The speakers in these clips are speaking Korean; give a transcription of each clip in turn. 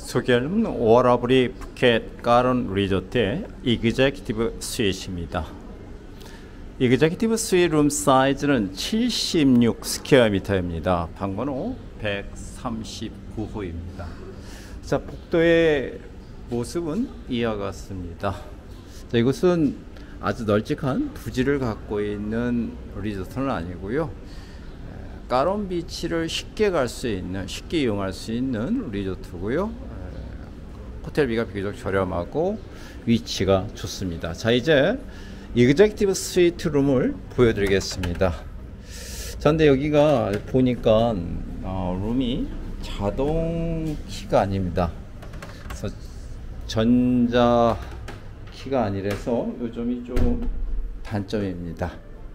소개하는 워라블리 푸켓 가론 리조트의 이그제큐티브 스윗입니다. 이그제큐티브 스윗 룸 사이즈는 76 스퀘어미터입니다. 방번호 139호입니다. 자, 복도의 모습은 이와 같습니다. 자, 이곳은 아주 널찍한 부지를 갖고 있는 리조트는 아니고요. 가론 비치를 쉽게 갈 수 있는, 쉽게 이용할 수 있는 리조트고요. 호텔비가 비교적 저렴하고 위치가 좋습니다. 자, 이제 이그제큐티브 스위트 룸을 보여드리겠습니다. 자, 근데 여기가 보니까 룸이 자동 키가 아닙니다. 그래서 전자 키가 아니라서 요 점이 좀 단점입니다.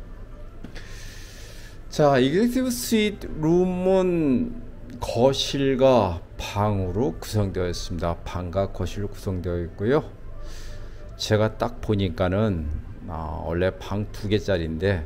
자, 이그제큐티브 스위트 룸은 거실과 방으로 구성되어 있습니다. 방과 거실로 구성되어 있고요. 제가 딱 보니까는 원래 방 2개짜리인데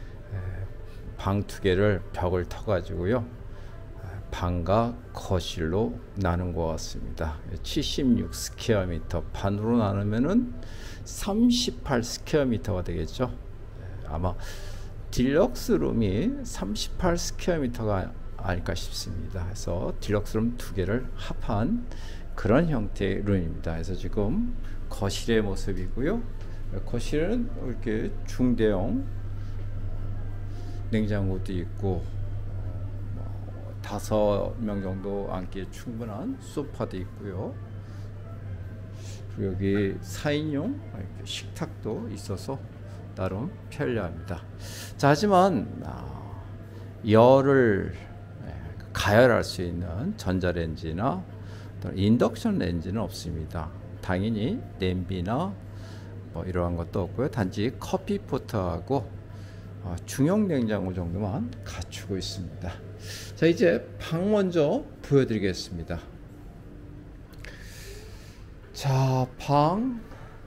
방 2개를 벽을 터 가지고요, 방과 거실로 나눈 것 같습니다. 76 스퀘어미터 반으로 나누면은 38 스퀘어미터가 되겠죠. 아마 딜럭스 룸이 38 스퀘어미터가 아닐까 싶습니다. 그래서 딜럭스 룸 2개를 합한 그런 형태의 룸입니다. 그래서 지금 거실의 모습이고요. 거실은 이렇게 중대형 냉장고도 있고 5명 정도 앉기에 충분한 소파도 있고요. 그리고 여기 4인용 식탁도 있어서 나름 편리합니다. 자, 하지만 열을 가열할 수 있는 전자레인지나 인덕션 레인지는 없습니다. 당연히 냄비나 뭐 이러한 것도 없고요. 단지 커피포트하고 중형 냉장고 정도만 갖추고 있습니다. 자, 이제 방 먼저 보여드리겠습니다. 자, 방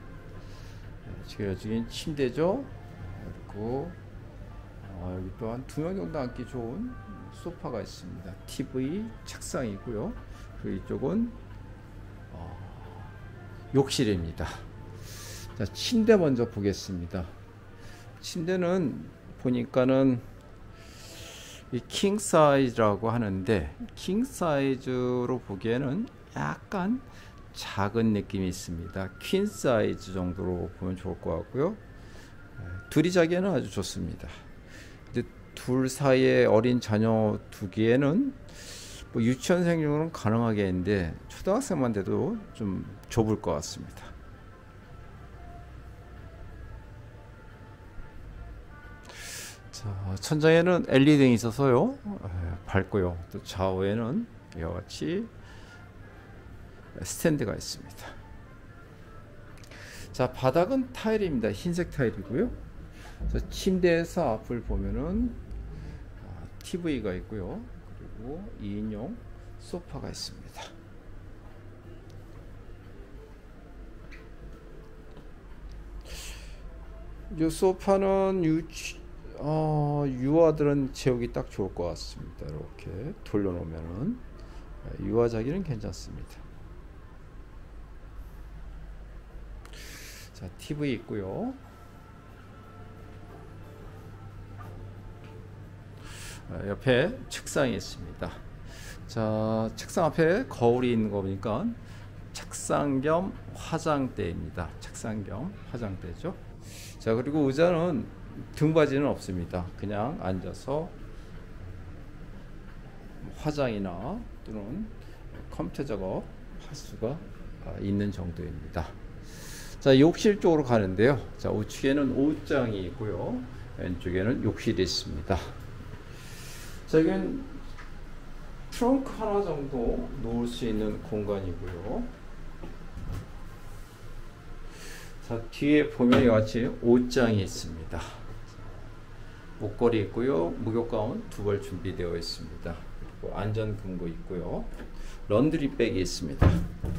여기 침대죠. 그리고 여기 또한 2명 정도 앉기 좋은 소파가 있습니다. TV 책상이고요. 그리고 이쪽은 욕실입니다. 자, 침대 먼저 보겠습니다. 침대는 보니까는 이 킹 사이즈라고 하는데, 킹 사이즈로 보기에는 약간 작은 느낌이 있습니다. 퀸 사이즈 정도로 보면 좋을 것 같고요. 둘이 자기에는 아주 좋습니다. 근데 둘 사이에 어린 자녀 두기에는 뭐 유치원생 정도는 가능하겠는데 초등학생만 돼도 좀 좁을 것 같습니다. 자, 천장에는 LED등이 있어서요, 밝고요. 또 좌우에는 이와 같이 스탠드가 있습니다. 자, 바닥은 타일입니다. 흰색 타일이고요. 자, 침대에서 앞을 보면은 TV가 있고요. 그리고 2인용 소파가 있습니다. 이 소파는 유아들은 재우기 딱 좋을 것 같습니다. 이렇게 돌려놓으면은 유아 자기는 괜찮습니다. 자, TV 있고요. 옆에 책상이 있습니다. 자, 책상 앞에 거울이 있는 거 보니까 책상 겸 화장대입니다. 책상 겸 화장대죠. 자, 그리고 의자는 등받이는 없습니다. 그냥 앉아서 화장이나 또는 컴퓨터 작업 할 수가 있는 정도입니다. 자, 욕실 쪽으로 가는데요. 자, 우측에는 옷장이 있고요. 왼쪽에는 욕실이 있습니다. 자, 여기는 트렁크 하나 정도 놓을 수 있는 공간이고요. 자, 뒤에 보면 이와 같이 옷장이 있습니다. 목걸이 있고요. 목욕가운 2벌 준비되어 있습니다. 그리고 안전금고 있고요. 런드리백이 있습니다.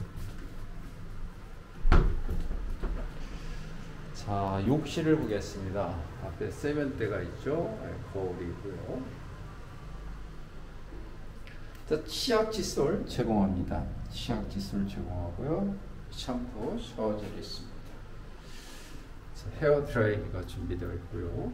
자, 욕실을 보겠습니다. 앞에 세면대가 있죠. 거울이 있고요. 자, 치약 칫솔 제공합니다. 치약 칫솔 제공하고요. 샴푸, 샤워젤이 있습니다. 자, 헤어 드라이기가 준비되어 있고요.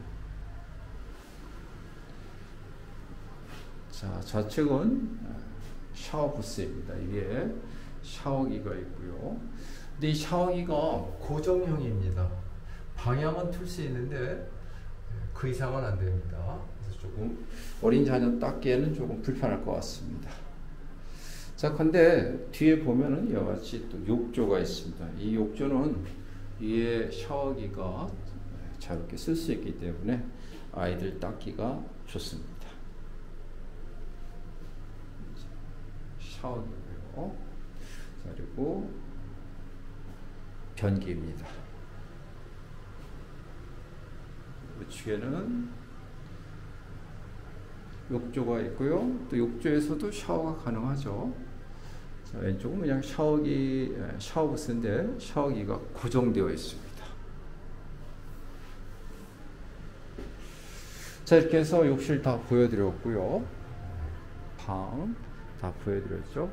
자, 좌측은 샤워 부스입니다. 위에 샤워기가 있고요. 근데 이 샤워기가 고정형입니다. 방향은 틀 수 있는데 그 이상은 안 됩니다. 그래서 조금 어린 자녀 닦기에는 조금 불편할 것 같습니다. 자, 근데 뒤에 보면은 이와 같이 또 욕조가 있습니다. 이 욕조는 위에 샤워기가 자유롭게 쓸 수 있기 때문에 아이들 닦기가 좋습니다. 샤워기고요. 그리고 변기입니다. 우측에는 욕조가 있고요. 또 욕조에서도 샤워가 가능하죠. 자, 왼쪽은 그냥 샤워부스인데 샤워기가 고정되어 있습니다. 자, 이렇게 해서 욕실 다 보여드렸고요. 방 다 보여드렸죠.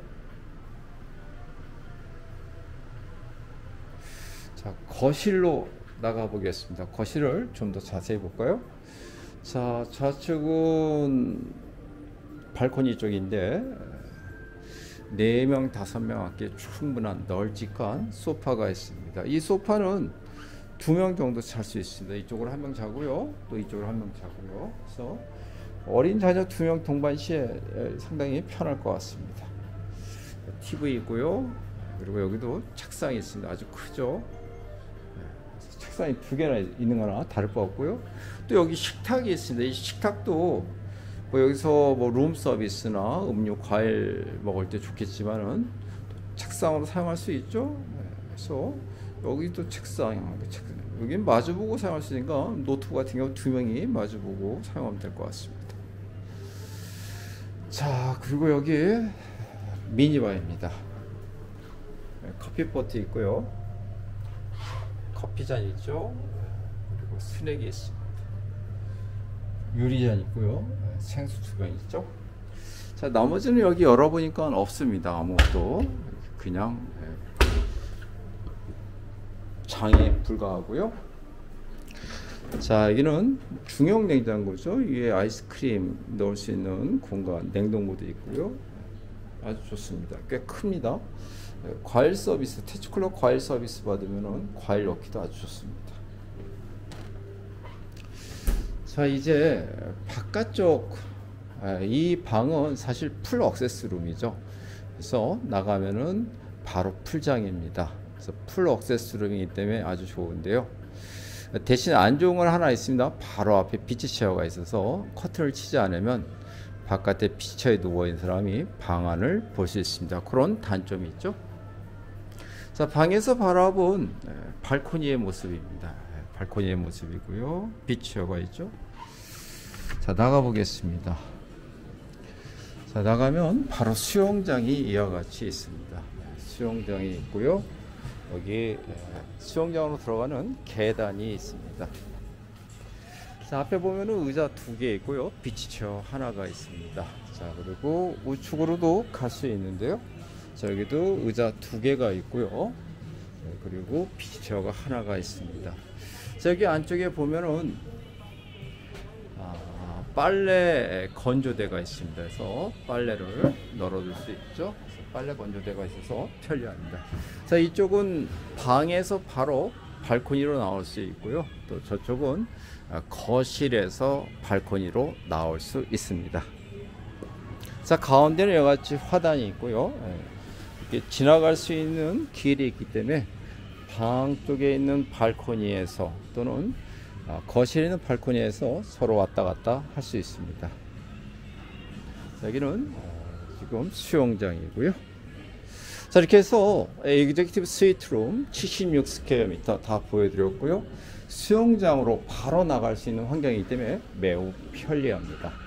자, 거실로 나가 보겠습니다. 거실을 좀 더 자세히 볼까요? 자, 좌측은 발코니 쪽인데 4명, 5명 앉기에 충분한 널찍한 소파가 있습니다. 이 소파는 2명 정도 잘 수 있습니다. 이쪽으로 1명 자고요. 또 이쪽으로 1명 자고요. 그래서 어린 자녀 2명 동반 시에 상당히 편할 것 같습니다. TV 있고요. 그리고 여기도 책상이 있습니다. 아주 크죠. 책상이 2개나 있는 거나 다를 바 없고요. 또 여기 식탁이 있습니다. 이 식탁도 뭐 여기서 뭐 룸 서비스나 음료, 과일 먹을 때 좋겠지만은 책상으로 사용할 수 있죠. 그래서 여기도 책상, 여기 마주보고 사용할 수 있으니까 노트북 같은 경우 2명이 마주보고 사용하면 될 것 같습니다. 자, 그리고 여기 미니바입니다. 커피포트 있고요. 커피잔 있죠. 그리고 스낵이 있습니다. 유리잔 있고요. 생수 주변 있죠. 자, 나머지는 여기 열어보니까 없습니다. 아무것도. 그냥 장에 불과하고요. 자, 여기는 중형 냉장고죠. 위에 아이스크림 넣을 수 있는 공간, 냉동고도 있고요. 아주 좋습니다. 꽤 큽니다. 과일 서비스, 테츠클럽 과일 서비스 받으면은 과일 넣기도 아주 좋습니다. 자, 이제 바깥쪽, 이 방은 사실 풀 억세스 룸이죠. 그래서 나가면은 바로 풀장입니다. 그래서 풀 억세스 룸이기 때문에 아주 좋은데요. 대신 안 좋은 건 하나 있습니다. 바로 앞에 비치 체어가 있어서 커튼을 치지 않으면 바깥에 비치 체어에 누워있는 사람이 방 안을 볼 수 있습니다. 그런 단점이 있죠. 자, 방에서 바라본 발코니의 모습입니다. 발코니의 모습이고요. 비치 체어가 있죠. 자, 나가 보겠습니다. 자, 나가면 바로 수영장이 이와 같이 있습니다. 수영장이 있고요. 여기 수영장으로 들어가는 계단이 있습니다. 자, 앞에 보면은 의자 2개 있고요. 비치체어 하나가 있습니다. 자, 그리고 우측으로도 갈 수 있는데요. 자, 여기도 의자 2개가 있고요. 그리고 비치체어가 하나가 있습니다. 자, 여기 안쪽에 보면은 빨래 건조대가 있습니다. 그래서 빨래를 널어둘 수 있죠. 빨래 건조대가 있어서 편리합니다. 자, 이쪽은 방에서 바로 발코니로 나올 수 있고요. 또 저쪽은 거실에서 발코니로 나올 수 있습니다. 자, 가운데는 이와 같이 화단이 있고요. 이렇게 지나갈 수 있는 길이 있기 때문에 방 쪽에 있는 발코니에서 또는 거실에 있는 발코니에서 서로 왔다 갔다 할 수 있습니다. 자, 여기는 지금 수영장이고요. 자, 이렇게 해서 에그제큐티브 스위트룸 76스퀘어미터 다 보여드렸고요. 수영장으로 바로 나갈 수 있는 환경이기 때문에 매우 편리합니다.